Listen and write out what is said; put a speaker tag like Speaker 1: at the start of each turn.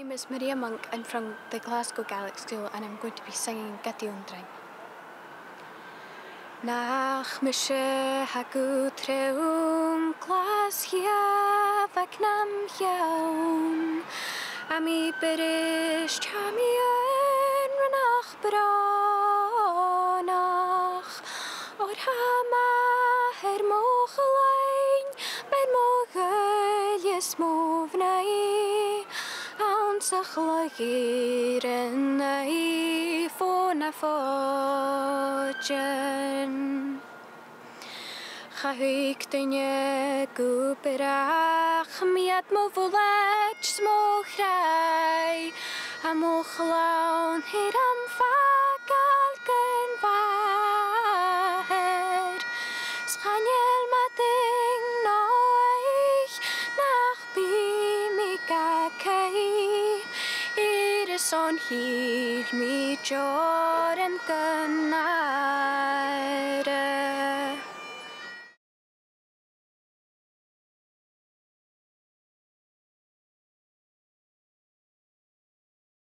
Speaker 1: name is Maria Monk. I'm from the Glasgow Gaelic School and I'm going to be singing Gideon Dring. Nach myshe hagu treum glas hiaf ac nam iawn am I berish chamion ranach branach o'r hama her mochlein ben mochel ysmofnau awn sachlagir yn ei ffôn a ffodgen Chahig dynia gwbyrach miad mo fwled smochrau a mochlawn hir am ffagal gyn faher Schaniel ma ding noich nach bi mi gacau I'r son hir mi jor yn gynnar